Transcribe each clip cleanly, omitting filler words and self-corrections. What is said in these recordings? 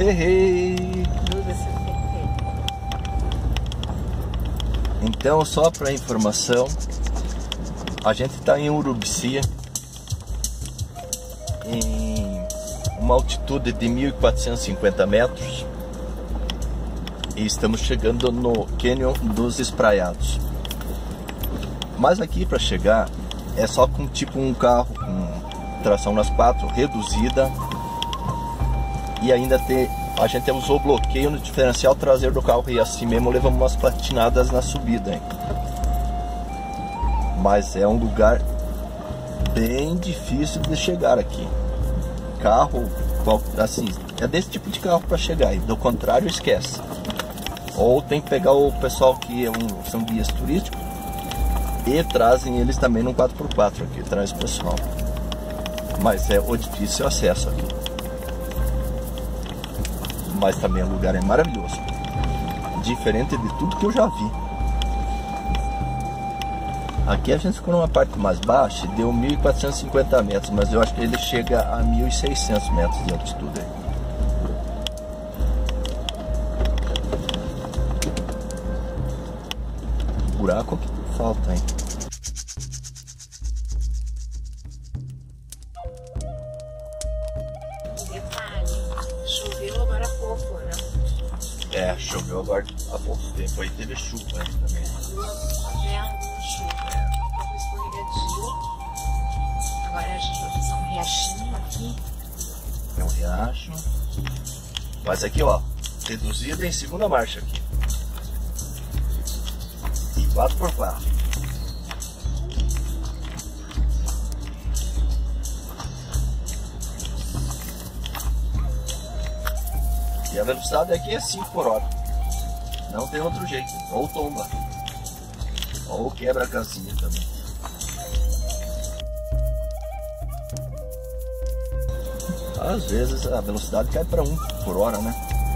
Hey. Então, só para informação, a gente está em Urubici, em uma altitude de 1.450 metros, e estamos chegando no Canyon dos Espraiados. Mas aqui para chegar é só com tipo um carro com tração nas quatro, reduzida, e ainda a gente usou bloqueio no diferencial traseiro do carro, e assim mesmo levamos umas patinadas na subida, hein? Mas é um lugar bem difícil de chegar aqui. Carro, assim, é desse tipo de carro para chegar, e do contrário esquece. Ou tem que pegar o pessoal que são guias turísticos e trazem eles também no 4x4 aqui, traz o pessoal. Mas é o difícil acesso aqui. Mas também o lugar é maravilhoso, diferente de tudo que eu já vi. Aqui a gente ficou numa parte mais baixa, deu 1.450 metros, mas eu acho que ele chega a 1.600 metros de altitude. Buraco que falta, hein? Choveu agora há pouco, né? É, choveu agora há pouco tempo, aí teve chuva aí também. Tá vendo? Chuva, um pouco escorregadio. Agora a gente vai fazer um riachinho aqui. É um riacho. Mas aqui, ó, reduzido em segunda marcha aqui. 4x4. E a velocidade aqui é 5 por hora. Não tem outro jeito. Ou tomba, ou quebra a casinha também. Às vezes a velocidade cai para 1 por hora, né?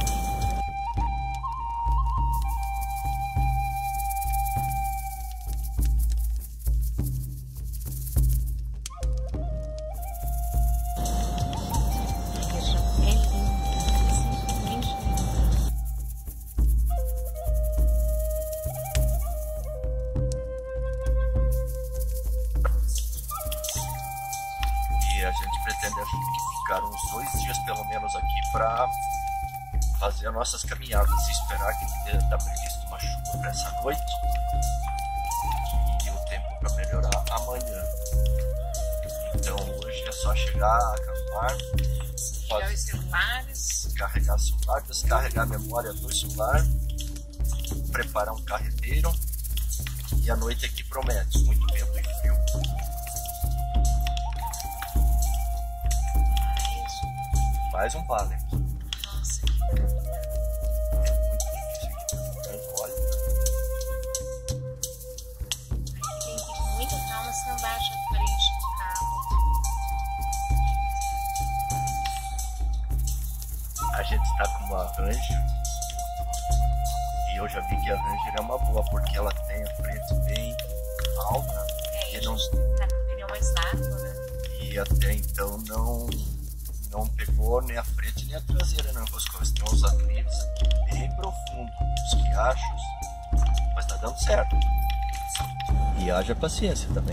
A gente pretende ficar uns 2 dias pelo menos aqui para fazer as nossas caminhadas e esperar que está previsto uma chuva para essa noite e o tempo para melhorar amanhã. Então hoje é só chegar, acampar, ligar os celulares, carregar celular, descarregar a memória do celular, preparar um carreteiro, e a noite aqui promete muito vento e frio. Mais um vale. Nossa. É muito difícil aqui. Olha. Aqui tem que ter muita calma, senão baixa a frente do carro. A gente está com uma Ranger, e eu já vi que a Ranger é uma boa, porque ela tem a frente bem alta, E e não tá com o pneu mais largo, né? e até então não pegou nem a frente nem a traseira, não enroscou. Tem uns aclives aqui bem profundos, os riachos, mas tá dando certo. E haja paciência também.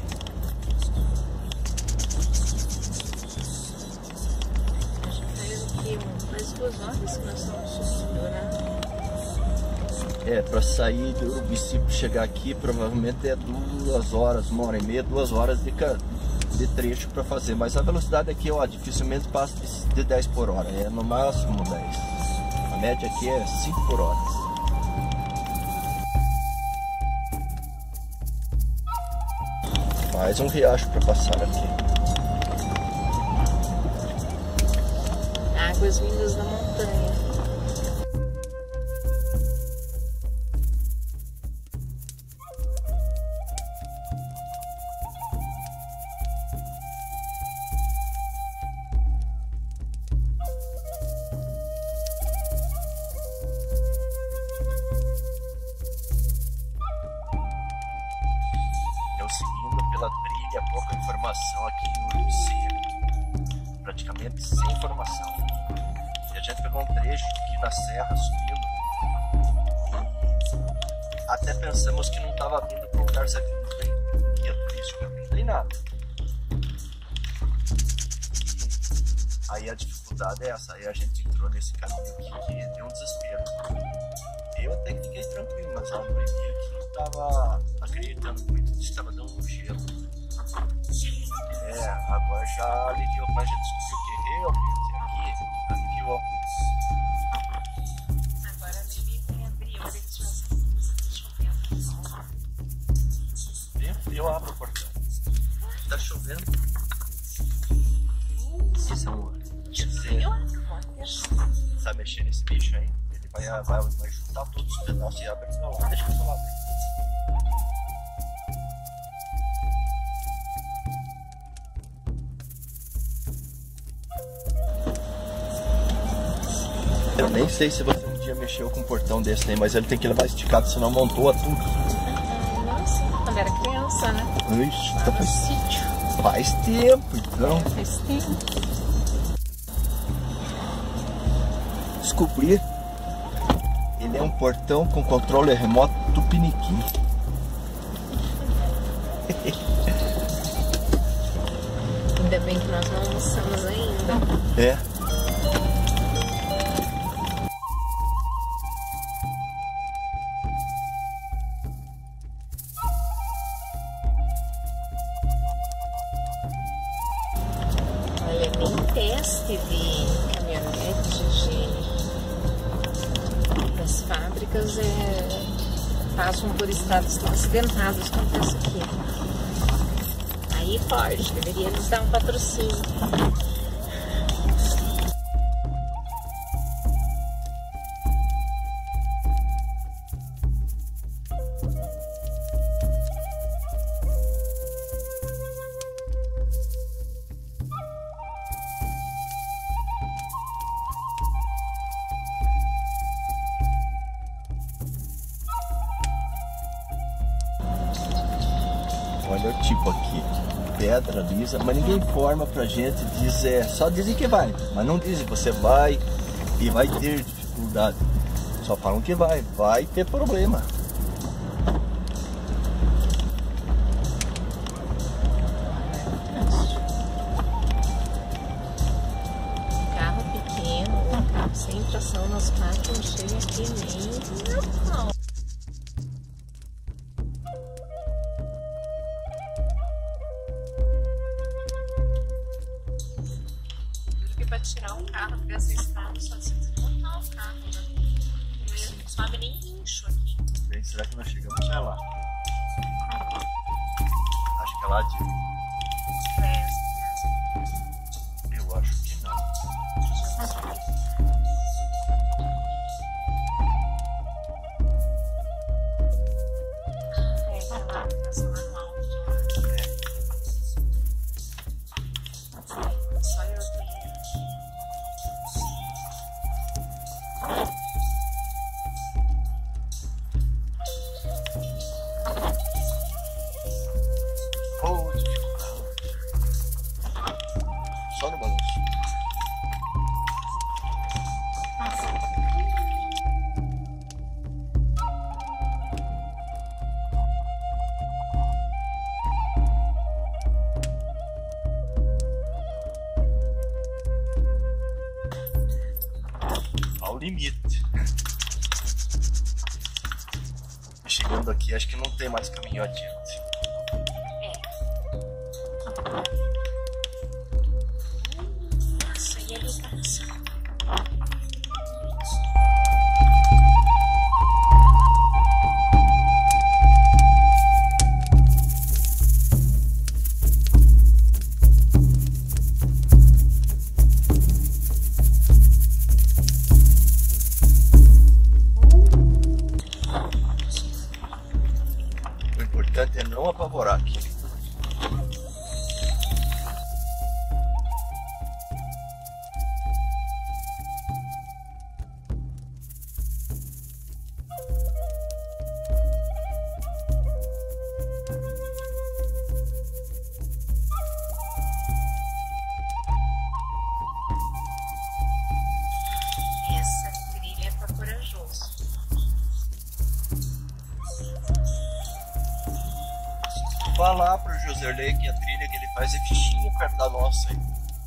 Faz o quê? Faz 2 horas que nós estamos subindo, né? É, para sair do Urubici, chegar aqui, provavelmente é 2 horas, 1h30, 2 horas de trecho para fazer, mas a velocidade aqui, ó, dificilmente passa de 10 por hora, é no máximo 10. A média aqui é 5 por hora. Mais um riacho para passar aqui. Águas vindas da montanha. Seguindo pela trilha, pouca informação aqui no Urubici, praticamente sem informação. E a gente pegou um trecho aqui na serra subindo. Até pensamos que não estava vindo para um lugar certo, não tem guia turístico, não tem nada. Aí a dificuldade é essa, aí a gente entrou nesse caminho aqui que deu um desespero. Eu até que fiquei tranquilo, mas a noite aqui não estava acreditando muito, estava dando um gelo. Agora já aliviou, mas a gente descobriu que realmente aqui aliviou. Agora nem abriu, eles já chovendo. Eu abro o portão. Tá chovendo. Isso é um... Quer dizer, sabe mexer nesse bicho aí? Ele vai juntar todos os pedaços e abre pra lá. Deixa eu falar bem. Eu nem sei se você um dia mexeu com um portão desse aí, mas ele tem que levar esticado, senão montoa tudo. Nossa, quando era criança, né? Ixi, Lá no sítio. faz tempo, então. Faz tempo. Descobri. Ele é um portão com controle remoto tupiniquim. Ainda bem que nós não almoçamos ainda. É. Olha, nem teste de caminhonete das fábricas passam por estados tão acidentados quanto esse aqui. Aí pode, deveria nos dar um patrocínio. Olha o tipo aqui, pedra lisa, mas ninguém informa pra gente, só dizem que vai, mas não dizem você vai e vai ter dificuldade. Só falam que vai ter problema. Carro pequeno, carro sem tração nos quatro, não chega aqui nem não. Para tirar um carro dessa estrada, só se desmontar o carro, né? Não sobe nem guincho aqui. Bem, será que nós chegamos até lá? Acho que é lá de... Eu acho que não. Tá lá, casa manual. Só eu tenho. Só no balanço. Ao limite. Chegando aqui, acho que não tem mais caminho adiante. Nossa, e ali passa. O importante é pra lá, pro Joserley, que a trilha que ele faz é fichinha perto da nossa aí.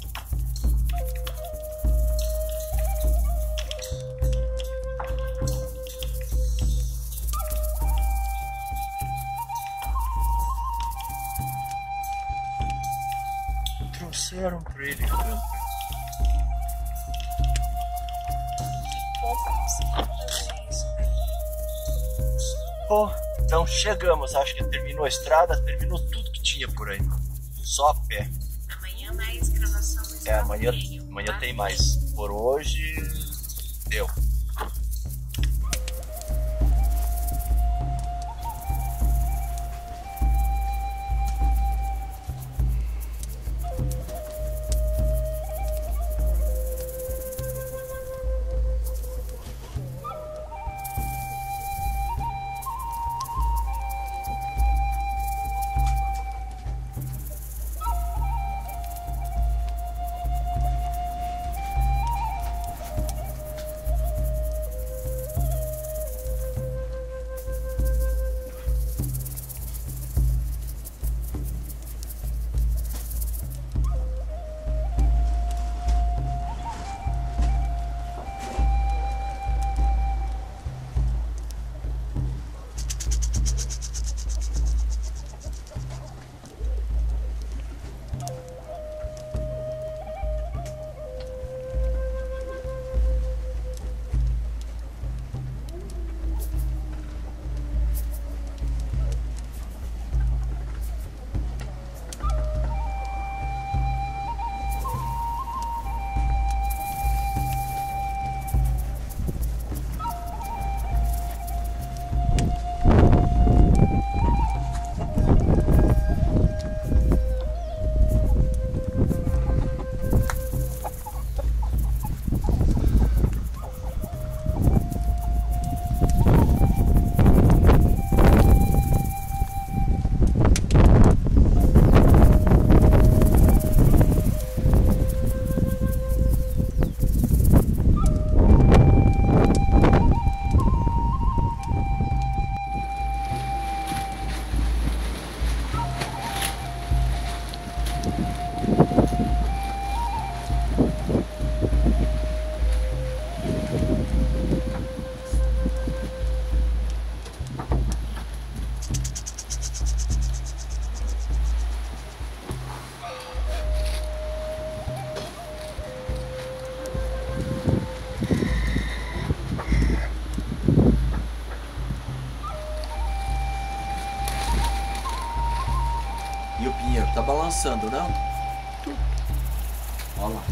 Trouxeram pra ele camper. Pô, então chegamos, acho que terminou a estrada, terminou tudo que tinha por aí. Só a pé. Amanhã mais gravação. Amanhã tem mais. Por hoje, deu. E o pinheiro tá balançando, não? Olha lá.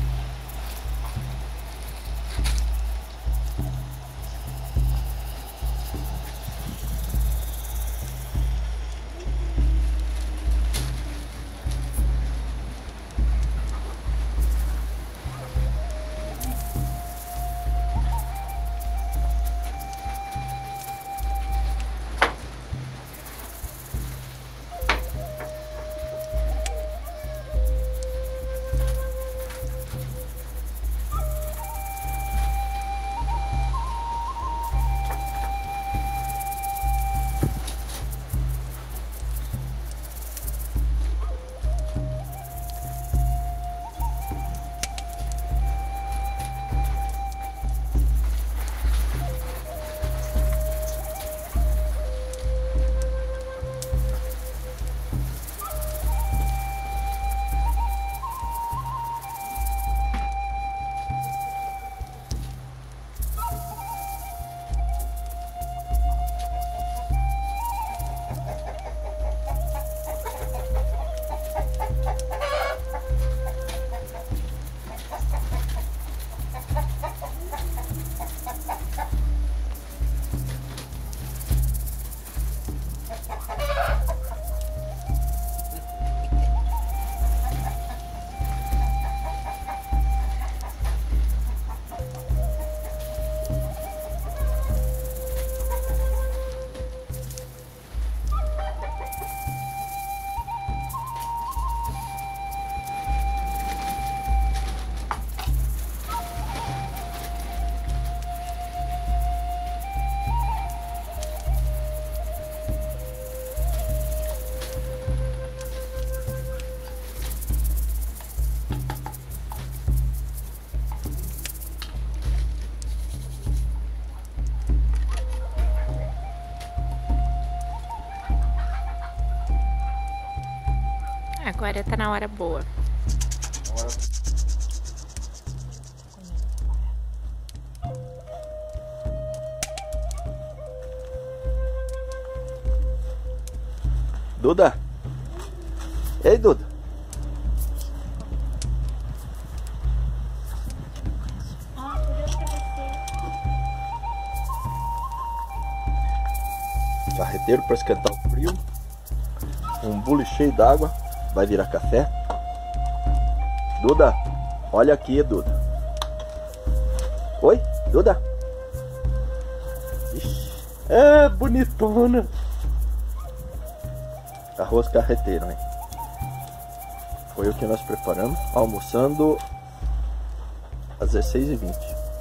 agora tá na hora boa. Duda? Ei, Duda? Carreteiro para esquentar o frio. Um bule cheio d'água. Vai virar café. Duda, olha aqui, Duda. Oi, Duda? Ixi, é bonitona. Arroz carreteiro, hein? Foi o que nós preparamos, almoçando às 16h20.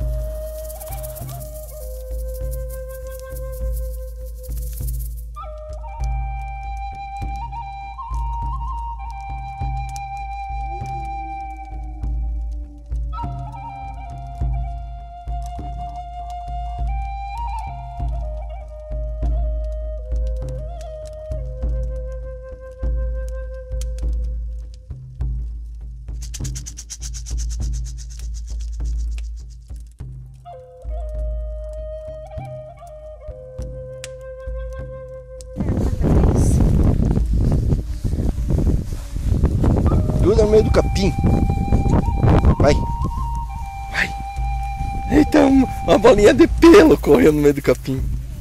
Duda no meio do capim. Vai. Vai. Eita, uma bolinha de pelo correndo no meio do capim.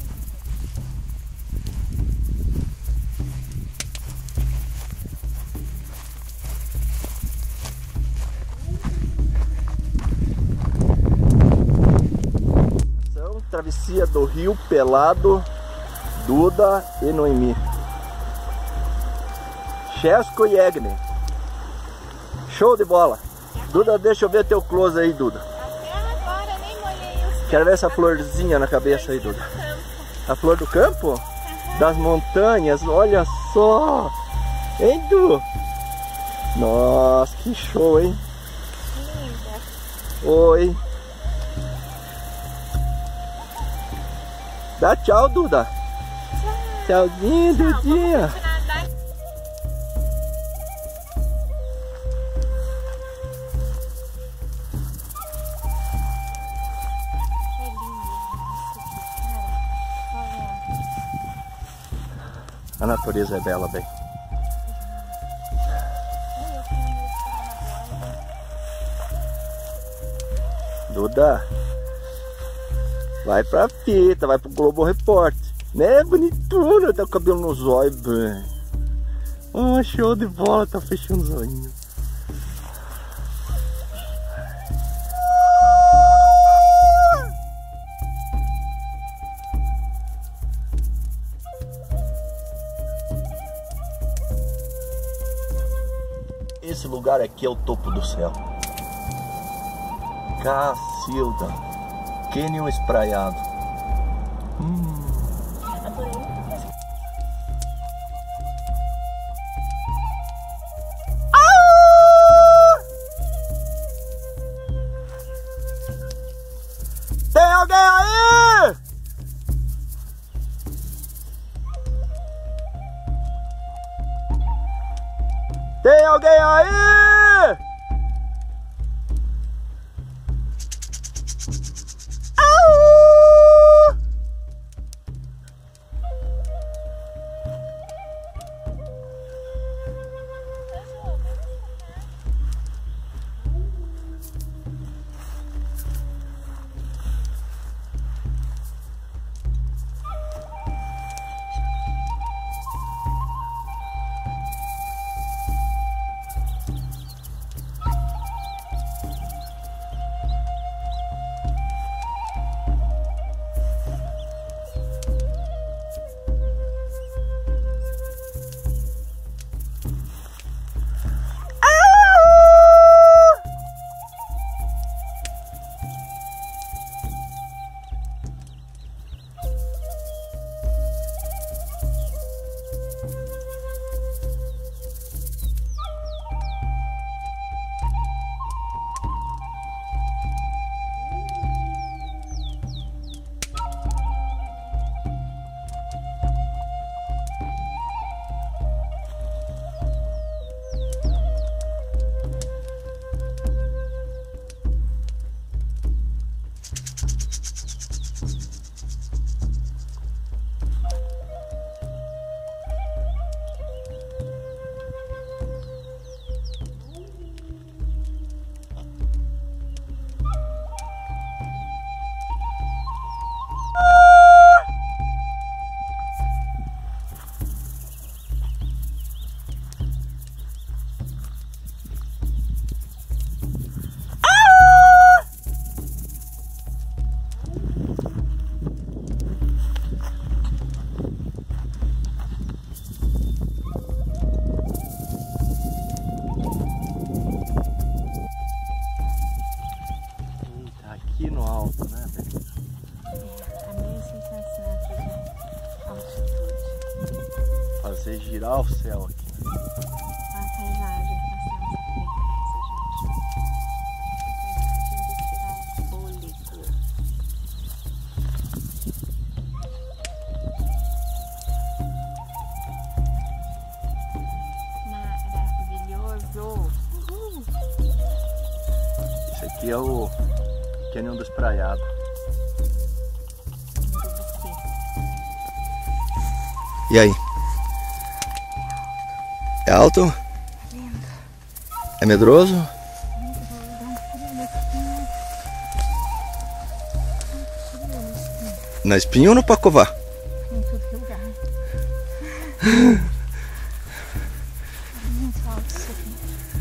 Travessia do rio pelado, Duda e Noemi. Chesco e Egner. Show de bola. Duda, deixa eu ver teu close aí, Duda. Até agora nem molhei os... Quero ver essa florzinha na cabeça aí, Duda. A flor do campo? Uhum. Das montanhas, olha só. Hein, Du? Nossa, que show, hein? Linda. Oi. Dá tchau, Duda. Tchau. Tchauzinho, Dudinha. A natureza é bela, bem. Duda, vai pra fita, vai pro Globo Repórter. Né, bonitona, tá o cabelo nos olhos, bem. Oh, show de bola, tá fechando os olhinhos. Esse lugar aqui é o topo do céu. Cacilda, cânion espraiado. Tem alguém aí? Tem alguém aí? respirar o céu aqui. A paisagem que nós temos aqui em casa, gente. A paisagem de tirar fôlego. Maravilhoso. Uhul. Esse aqui é o Canyon do Espraiado. E aí? É alto? Lindo. É medroso? Na espinha ou no Pacová? Em todo lugar. Muito alto isso aqui.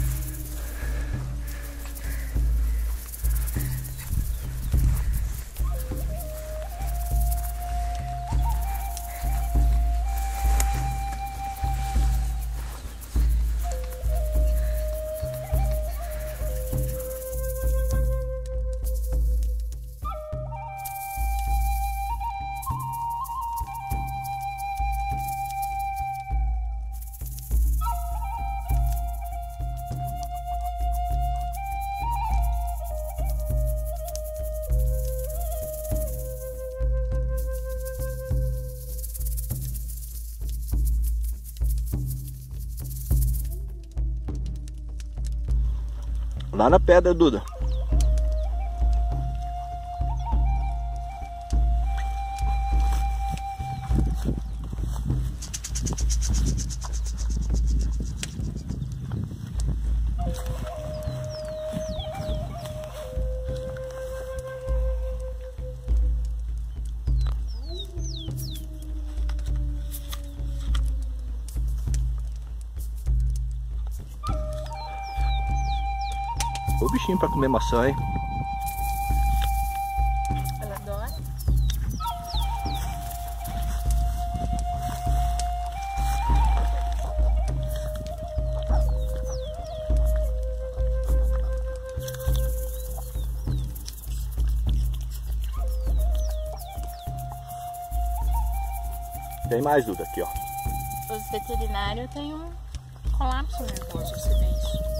Lá na pedra, Duda. O bichinho pra comer maçã, hein? Ela adora. Tem mais, Duda, aqui, ó. Os veterinários têm um colapso nervoso, você vê isso.